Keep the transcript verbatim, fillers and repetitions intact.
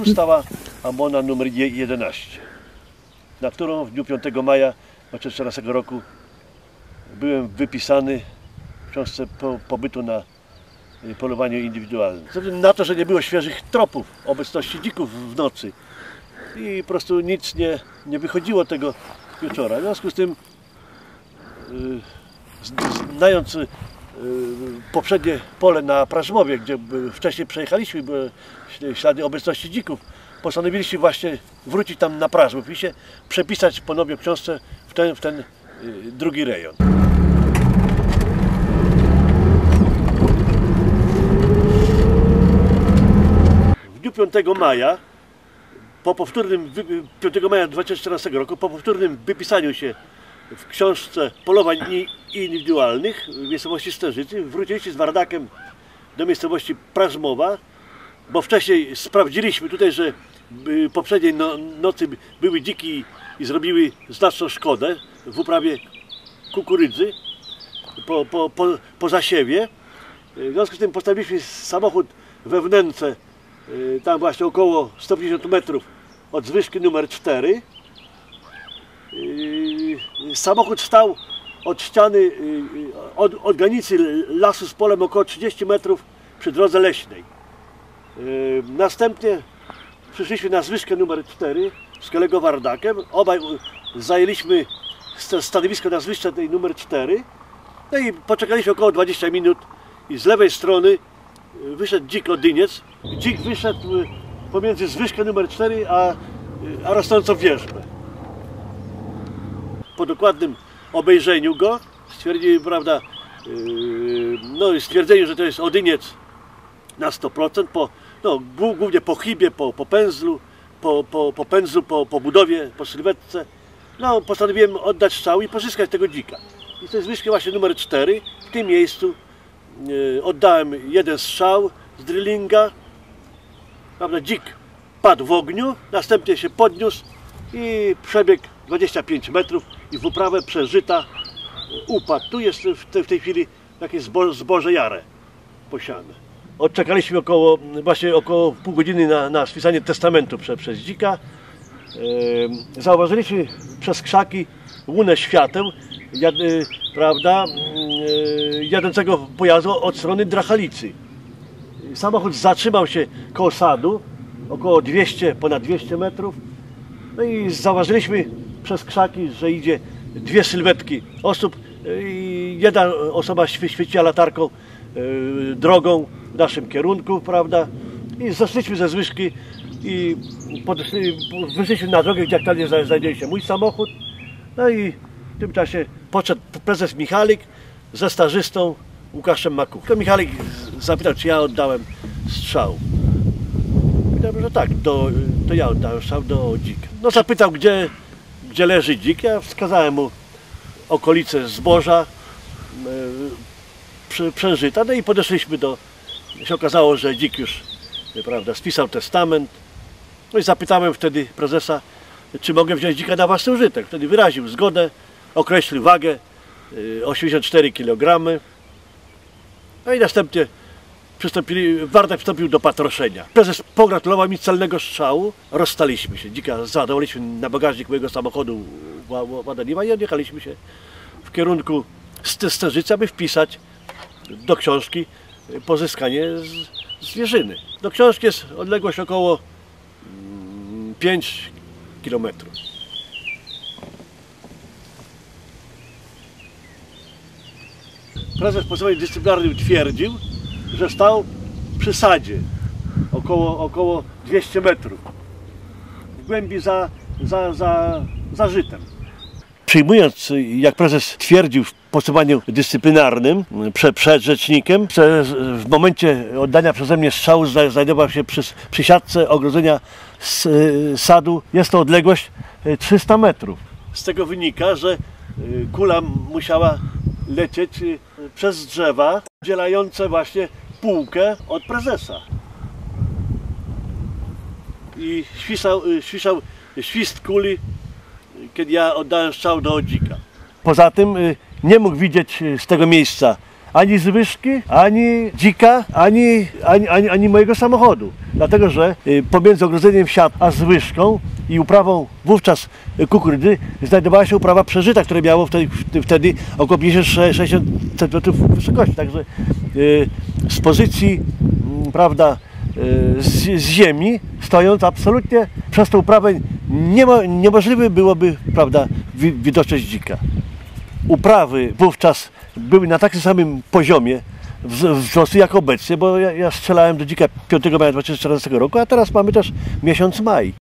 tu stała ambona numer jedenaście, na którą w dniu piątego maja dwa tysiące czternastego roku byłem wypisany w książce po, pobytu na polowaniu indywidualnym. Ze względu na to, że nie było świeżych tropów obecności dzików w nocy i po prostu nic nie, nie wychodziło tego wieczora. W związku z tym, yy, znając yy, poprzednie pole na Prażmowie, gdzie wcześniej przejechaliśmy, były ślady obecności dzików, postanowiliśmy właśnie wrócić tam na Prażmów i się przepisać ponownie w książce w ten, w ten yy, drugi rejon. W dniu piątego maja, po powtórnym, piątego maja dwa tysiące czternastego roku, po powtórnym wypisaniu się w książce polowań indywidualnych w miejscowości Stężycy, wróciliśmy z Wardakiem do miejscowości Prażmowa, bo wcześniej sprawdziliśmy tutaj, że poprzedniej no, nocy były dziki i zrobiły znaczną szkodę w uprawie kukurydzy po, po, po, po zasiewie. W związku z tym postawiliśmy samochód we wnętrze, tam właśnie około sto pięćdziesiąt metrów od zwyżki numer cztery. Samochód stał od ściany, od, od granicy lasu z polem około trzydzieści metrów przy drodze leśnej. Następnie przyszliśmy na zwyżkę numer cztery z kolegą Wardakiem. Obaj zajęliśmy stanowisko na zwyżce tej numer cztery. No i poczekaliśmy około dwadzieścia minut i z lewej strony wyszedł dzik odyniec. Dzik wyszedł pomiędzy zwyżkę numer cztery a, a rosnącą wierzbę. Po dokładnym obejrzeniu go stwierdzili, prawda, yy, no stwierdzeniu, że to jest odyniec na sto procent, po, no, głównie po chybie, po, po pędzlu, po, po, po pędzlu, po, po budowie, po sylwetce. No, postanowiłem oddać strzał i pozyskać tego dzika. I z tej zwyżki właśnie numer cztery, w tym miejscu yy, oddałem jeden strzał z drillinga. Prawda, dzik padł w ogniu, następnie się podniósł i przebiegł dwadzieścia pięć metrów i w uprawę przeżyta upadł. Tu jest w tej, w tej chwili jakieś zbo, zboże jare posiane. Odczekaliśmy około, właśnie około pół godziny na, na spisanie testamentu prze, przez dzika. E, zauważyliśmy przez krzaki łunę świateł, jad, e, prawda, e, jadącego pojazdu od strony Drachalicy. Samochód zatrzymał się koło sadu, około dwieście, ponad dwieście metrów. No i zauważyliśmy przez krzaki, że idzie dwie sylwetki osób i jedna osoba świeciła latarką yy, drogą w naszym kierunku, prawda? I zeszliśmy ze zwyżki i podeszli, wyszliśmy na drogę, gdzie aktualnie znajduje się mój samochód. No i w tym czasie podszedł prezes Michalik ze stażystą Łukaszem Makuchą. Michalik zapytał, czy ja oddałem strzał. Powiedziałem, że tak, to, to ja oddałem strzał do dzika. No zapytał, gdzie, gdzie leży dzik. Ja wskazałem mu okolice zboża, yy, przężyta. No i podeszliśmy do... się okazało, że dzik już, prawda, spisał testament. No i zapytałem wtedy prezesa, czy mogę wziąć dzika na własny użytek. Wtedy wyraził zgodę, określił wagę, yy, osiemdziesiąt cztery kilogramy. No i następnie przystąpili, Wardak przystąpił do patroszenia. Prezes pogratulował mi celnego strzału, rozstaliśmy się. Dzika zadowoliliśmy na bagażnik mojego samochodu ładaniwa i odjechaliśmy się w kierunku Stężycy, aby wpisać do książki pozyskanie zwierzyny. Do książki jest odległość około pięć kilometrów. Prezes postępowania dyscyplinarnym twierdził, że stał przy sadzie około, około dwieście metrów w głębi za, za, za, za żytem. Przyjmując, jak prezes twierdził w postępowaniu dyscyplinarnym przed, przed rzecznikiem, że w momencie oddania przeze mnie strzału znajdował się przy, przy siatce ogrodzenia sadu, jest to odległość trzysta metrów. Z tego wynika, że kula musiała lecieć przez drzewa oddzielające właśnie półkę od prezesa. I świsał, świsał świst kuli, kiedy ja oddałem strzał do dzika. Poza tym nie mógł widzieć z tego miejsca ani zwyżki, ani dzika, ani, ani, ani, ani mojego samochodu. Dlatego, że y, pomiędzy ogrodzeniem siat a zwyżką i uprawą wówczas kukurydzy znajdowała się uprawa przeżyta, które miało wtedy, wtedy około pięćdziesiąt sześćdziesiąt centymetrów wysokości. Także y, z pozycji, y, prawda, y, z, z ziemi, stojąc absolutnie przez tę uprawę niemo, niemożliwe byłoby, prawda, wi, widoczność dzika. Uprawy wówczas były na takim samym poziomie wzrostu jak obecnie, bo ja, ja strzelałem do dzika piątego maja dwa tysiące czternastego roku, a teraz mamy też miesiąc maj.